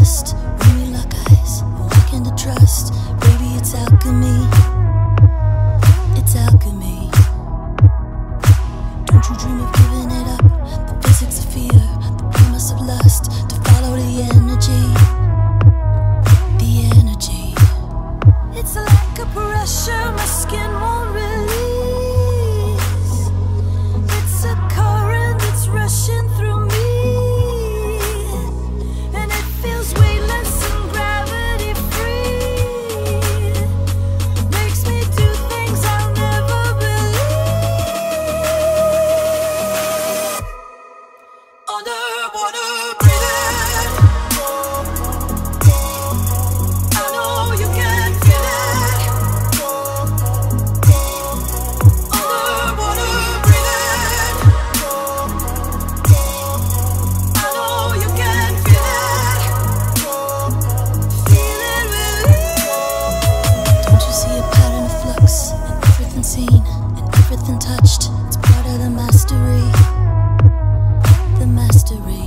lust. When we lock eyes, awaken to trust. Baby, it's alchemy. It's alchemy. Don't you dream of giving it up? The physics of fear, the promise of lust. To follow the energy. The energy. It's like a pressure my skin won't release. It's a current that's rushing through me. Seen and everything touched. It's part of the mastery. The mastery.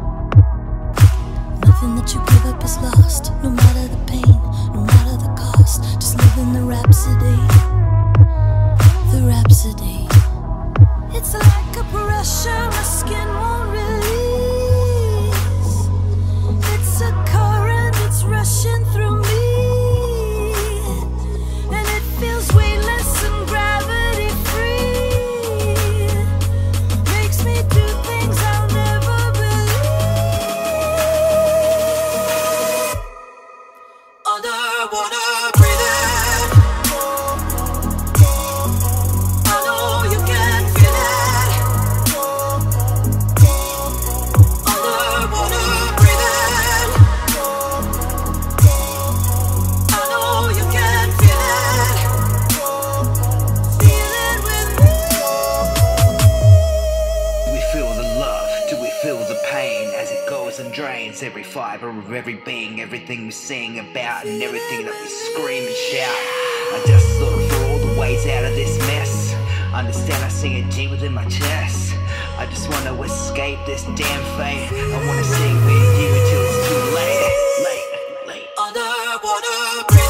Nothing that you give up is lost. No matter the pain, no matter the cost. Just live in the rhapsody. The rhapsody. It's like a pressure my skin won't release. It's a current that's rushing through me. And it feels weightless and gravity free. Makes me do things I'll never believe. Underwater breathing. I know you can feel it. Underwater breathing. I know you can feel it. Feel it with me. Do we feel the love? Do we feel the pain as it goes and drains every fiber of every being, everything we sing about and everything that we scream and shout? I just look for all the ways out of this mess. Understand I sing a G within my chest. I just want to escape this damn fate. I want to sing with you until it's too late. Late. Underwater.